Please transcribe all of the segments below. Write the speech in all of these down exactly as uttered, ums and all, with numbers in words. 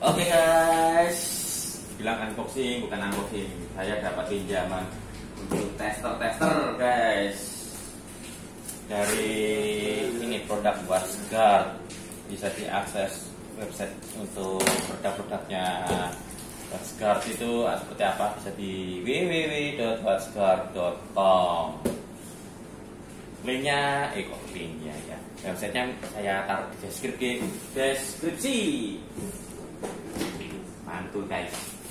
Oke guys, bilang unboxing bukan unboxing. Saya dapat pinjaman untuk tester-tester guys dari ini produk WatchGuard. Bisa diakses website untuk produk-produknya WatchGuard itu seperti apa, bisa di w w w dot watchguard dot com. Linknya, eh kok linknya ya, websitenya saya taruh di deskripsi. Deskripsi. Mantul guys.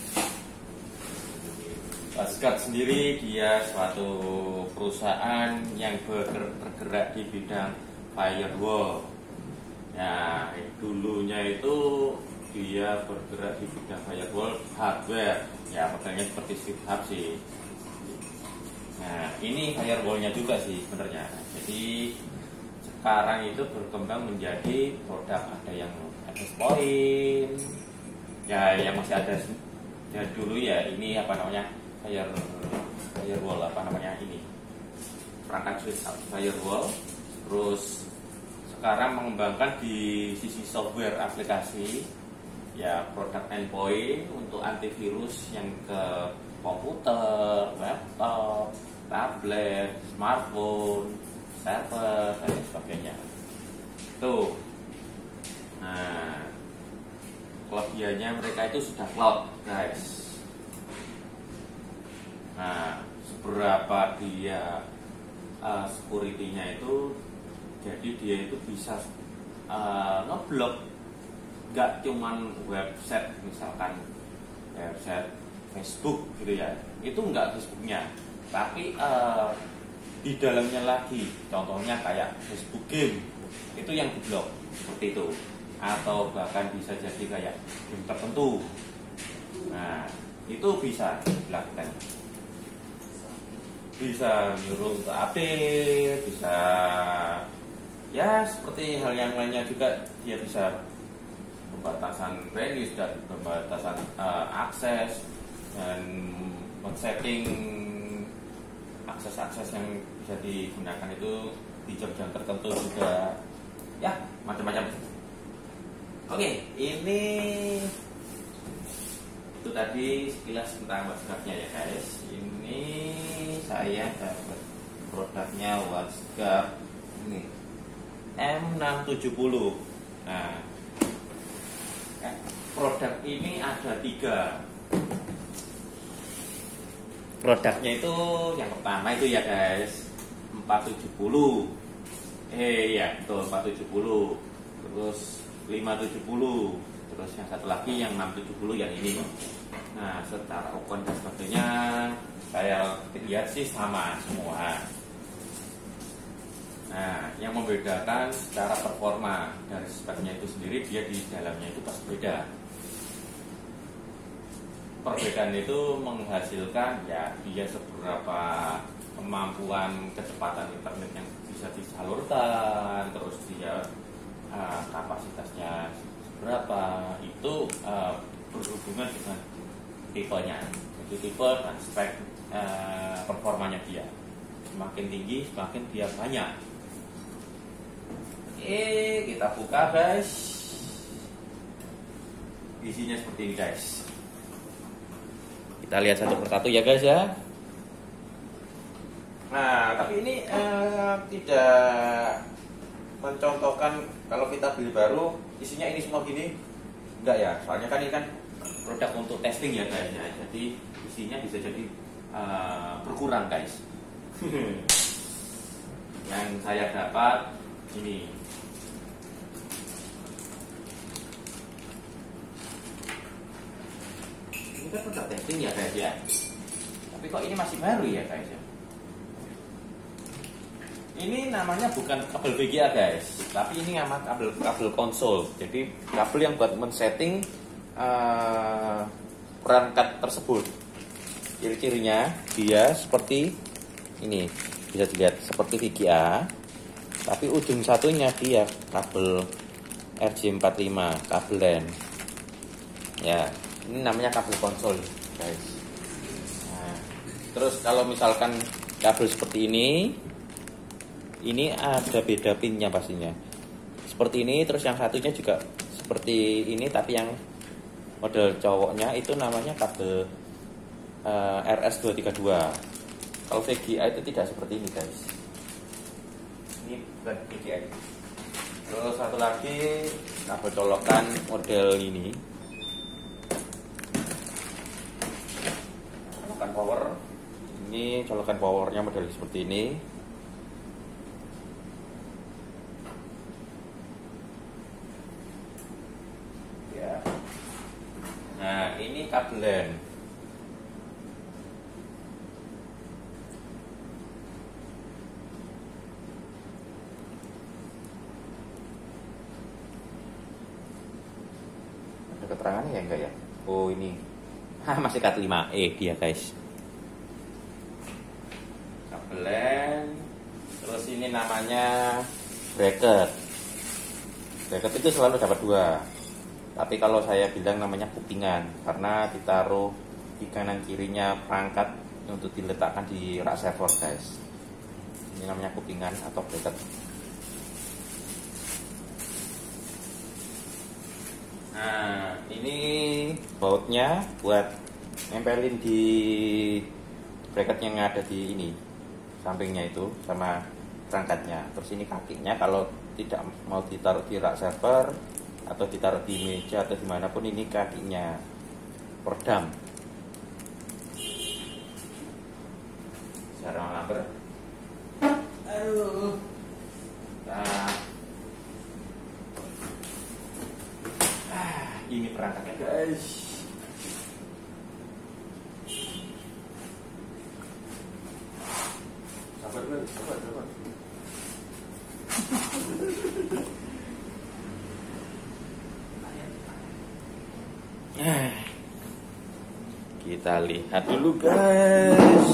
WatchGuard sendiri dia suatu perusahaan yang bergerak di bidang firewall. Ya, dulunya itu dia bergerak di bidang firewall hardware. Ya, modelnya seperti StreetHub sih. Nah, ini firewallnya juga sih sebenarnya. Jadi sekarang itu berkembang menjadi produk, ada yang access point. Ya, yang masih ada ya dulu ya, ini apa namanya? Fire firewall apa namanya ini? Perangkat switch firewall. Terus sekarang mengembangkan di sisi software aplikasi, ya produk endpoint untuk antivirus yang ke komputer, laptop, tablet, smartphone, server, dan sebagainya. Tuh. Nah, kelebihannya mereka itu sudah cloud, guys. Nah, seberapa dia uh, security-nya itu, jadi dia itu bisa uh, ngeblok nggak cuman website, misalkan website Facebook gitu ya, itu nggak Facebooknya, tapi uh, di dalamnya lagi, contohnya kayak Facebook game itu yang diblok seperti itu, atau bahkan bisa jadi kayak game tertentu. Nah, itu bisa dilakukan, bisa nyuruh untuk update, bisa ya seperti hal yang lainnya juga. Dia bisa pembatasan range dan pembatasan uh, akses dan men-setting akses-akses yang bisa digunakan itu di jam-jam tertentu juga, ya macam-macam. Oke, ini itu tadi sekilas tentang WatchGuard-nya ya guys. Ini saya dapat produknya WatchGuard ini M enam tujuh nol. Nah, produk ini ada tiga. Produknya itu yang pertama itu ya guys, empat tujuh nol. Eh ya, betul empat tujuh nol. Terus lima tujuh nol. Terus yang satu lagi yang enam tujuh nol yang ini. Nah, secara ukuran dan sebagainya saya lihat sih sama semua. Nah, yang membedakan secara performa dari speknya itu sendiri, dia di dalamnya itu pasti beda. Perbedaan itu menghasilkan ya dia seberapa kemampuan kecepatan internet yang bisa disalurkan, terus dia uh, kapasitasnya berapa, itu uh, berhubungan dengan tipenya. Jadi tipe dan spek uh, performanya dia semakin tinggi, semakin dia banyak. Oke, kita buka guys. Isinya seperti ini guys. Kita lihat satu persatu ya guys ya. Nah, tapi ini uh, tidak mencontohkan kalau kita beli baru isinya ini semua gini, enggak ya, soalnya kan ini kan produk untuk testing ya guys ya. Jadi isinya bisa jadi uh, berkurang guys. Yang saya dapat ini. Ini kan produk testing ya guys ya. Tapi kok ini masih baru ya guys ya. Ini namanya bukan kabel V G A guys, tapi ini nama kabel kabel konsol. Jadi kabel yang buat men-setting uh, perangkat tersebut. Ciri-cirinya dia seperti ini, bisa dilihat seperti V G A, tapi ujung satunya dia kabel R J empat puluh lima, kabel LAN. Ya, ini namanya kabel konsol guys. Nah, terus kalau misalkan kabel seperti ini, ini ada beda pinnya pastinya. Seperti ini, terus yang satunya juga seperti ini, tapi yang model cowoknya itu namanya kabel uh, R S dua tiga dua. Kalau V G A itu tidak seperti ini guys. Ini bukan V G A. Terus satu lagi kabel colokan model ini, colokan power. Ini colokan powernya model seperti ini. Ya. Nah, ini kabelen. Ada keterangannya ya enggak ya? Oh ini, ah masih kat lima E dia guys. Kabelen. Terus ini namanya bracket. Bracket itu selalu dapat dua. Tapi kalau saya bilang namanya kupingan karena ditaruh di kanan kirinya perangkat untuk diletakkan di rak server guys. Ini namanya kupingan atau bracket. Nah, ini bautnya buat nempelin di bracket yang ada di ini sampingnya itu sama perangkatnya. Terus ini kakinya kalau tidak mau ditaruh di rak server atau ditaruh di meja atau dimanapun, ini kakinya peredam. Cara ngambil. Aduh. Nah. Ah, ini perangkatnya guys. Sabar dulu, sabar, sabar. Kita lihat dulu guys.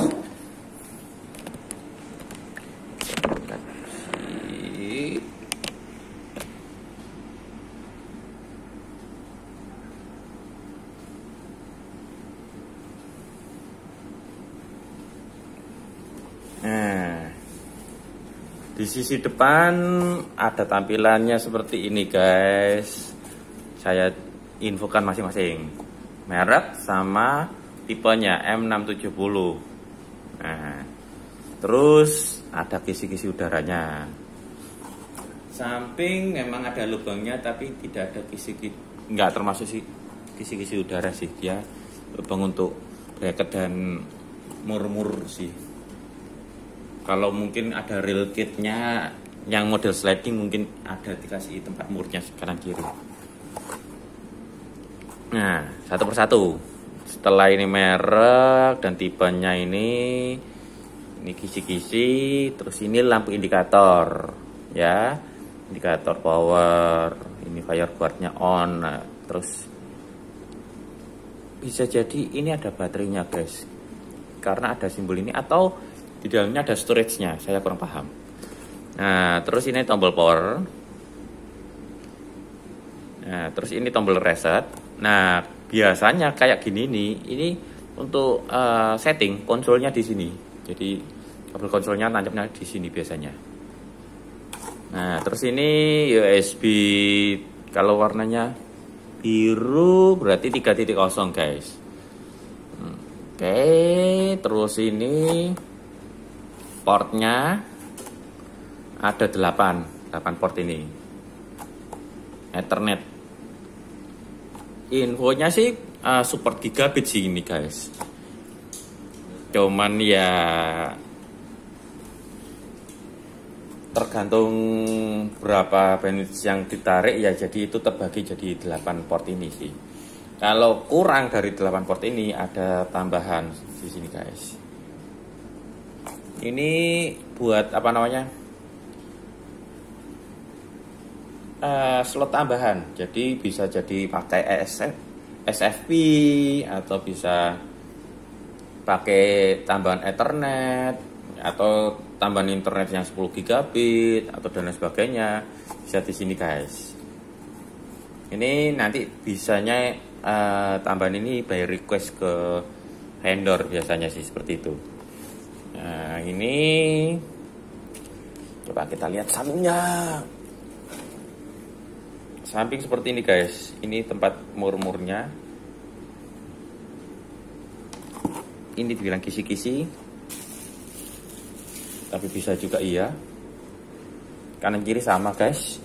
Nah, di sisi depan ada tampilannya seperti ini guys. Saya infokan masing-masing merek sama tipenya M enam tujuh nol. Nah, terus ada kisi-kisi udaranya. Samping memang ada lubangnya tapi tidak ada kisi-kisi, nggak termasuk sih kisi-kisi udara sih, dia lubang untuk bracket dan mur-mur sih. Kalau mungkin ada real kitnya yang model sliding mungkin ada dikasih tempat murnya kanan kiri. Nah, satu persatu. Setelah ini merek dan tipenya ini, ini kisi-kisi, terus ini lampu indikator, ya, indikator power, ini fireboardnya on. Nah, terus bisa jadi ini ada baterainya guys, karena ada simbol ini, atau di dalamnya ada storage-nya, saya kurang paham. Nah, terus ini tombol power. Nah, terus ini tombol reset. Nah, biasanya kayak gini nih, ini untuk uh, setting konsolnya di sini. Jadi kabel konsolnya tancapnya di sini biasanya. Nah, terus ini U S B, kalau warnanya biru berarti tiga titik nol guys. Oke, terus ini portnya ada delapan, delapan port ini. Ethernet. Infonya sih uh, support gigabit sih ini guys. Cuman ya tergantung berapa bandwidth yang ditarik ya, jadi itu terbagi jadi delapan port ini sih. Kalau kurang dari delapan port ini ada tambahan di sini guys. Ini buat apa namanya? Uh, slot tambahan, jadi bisa jadi pakai S F P atau bisa pakai tambahan Ethernet atau tambahan internet yang sepuluh gigabit atau dan lain sebagainya, bisa di sini guys. Ini nanti bisanya uh, tambahan ini by request ke vendor biasanya sih seperti itu. Nah, ini coba kita lihat sampingnya. Samping seperti ini guys, ini tempat mur-murnya. ini dibilang kisi-kisi, tapi bisa juga iya. Kanan kiri sama guys.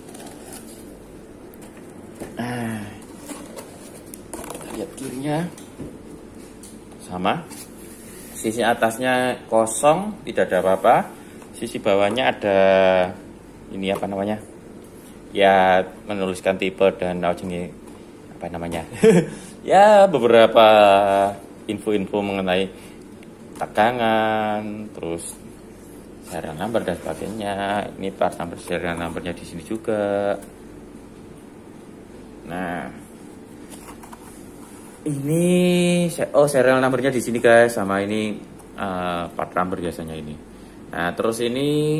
Ah, lihat kirinya sama. Sisi atasnya kosong, tidak ada apa-apa. Sisi bawahnya ada ini apa namanya? Ya, menuliskan tipe dan apa namanya? Ya, beberapa info-info mengenai tegangan, terus serial number dan sebagainya. Ini part number, serial numbernya di sini juga. Nah, ini oh serial numbernya di sini guys, sama ini uh, part number biasanya ini. Nah, terus ini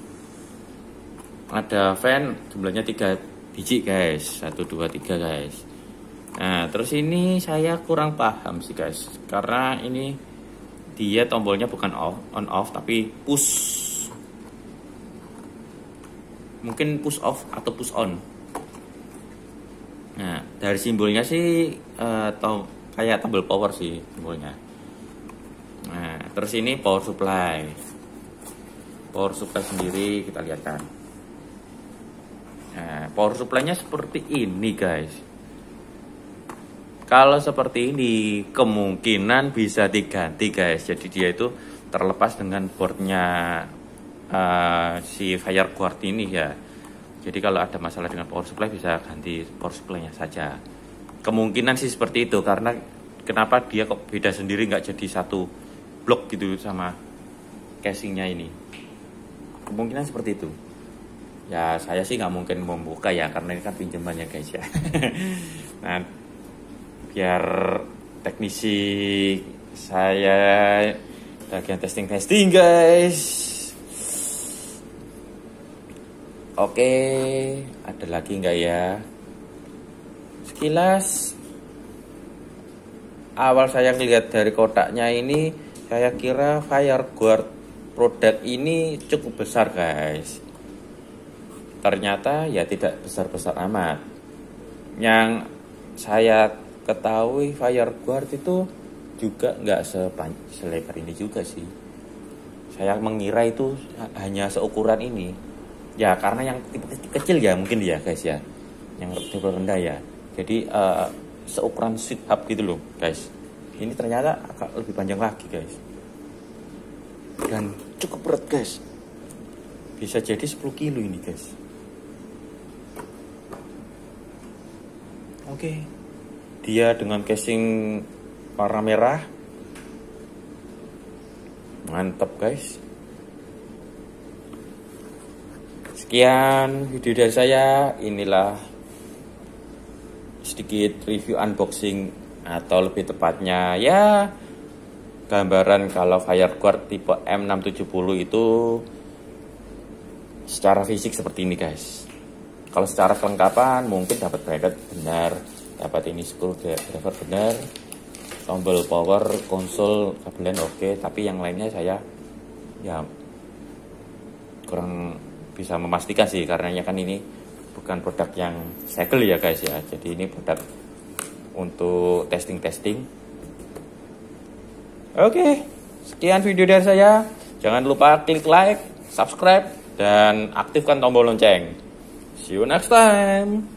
ada fan jumlahnya tiga biji guys, satu dua tiga guys. Nah, terus ini saya kurang paham sih guys, karena ini dia tombolnya bukan off, on off tapi push. Mungkin push off atau push on. Nah, dari simbolnya sih uh, tom, kayak tombol power sih simbolnya. Nah, terus ini power supply. Power supply sendiri kita lihat kan. Nah, power supply-nya seperti ini guys. Kalau seperti ini kemungkinan bisa diganti guys. Jadi dia itu terlepas dengan boardnya uh, si FireGuard ini ya. Jadi kalau ada masalah dengan power supply bisa ganti power supply-nya saja. Kemungkinan sih seperti itu, karena kenapa dia kok beda sendiri, nggak jadi satu blok gitu sama casingnya ini. Kemungkinan seperti itu. Ya saya sih nggak mungkin membuka ya, karena ini kan pinjamannya guys ya. Nah, biar teknisi saya bagian testing-testing guys. Oke, ada lagi nggak ya? Sekilas awal saya lihat dari kotaknya ini, saya kira FireGuard produk ini cukup besar guys. Ternyata ya tidak besar-besar amat. Yang saya ketahui FireGuard itu juga nggak selebar ini juga sih. Saya mengira itu hanya seukuran ini. Ya karena yang tipe kecil ya mungkin ya guys ya, yang tipe rendah ya. Jadi uh, seukuran sit up gitu loh guys. Ini ternyata agak lebih panjang lagi guys. Dan cukup berat guys. Bisa jadi sepuluh kilo ini guys. Oke. Dia dengan casing warna merah. Mantap guys. Sekian video dari saya, inilah sedikit review unboxing atau lebih tepatnya ya gambaran kalau FireGuard tipe M enam tujuh nol itu secara fisik seperti ini guys. Kalau secara kelengkapan mungkin dapat bracket benar, dapat ini screwdriver benar, tombol power, konsol, kabelnya oke, tapi yang lainnya saya ya kurang bisa memastikan sih, karena kan ini bukan produk yang segel ya guys ya. Jadi ini produk untuk testing-testing. Oke, sekian video dari saya. Jangan lupa klik like, subscribe, dan aktifkan tombol lonceng. See you next time.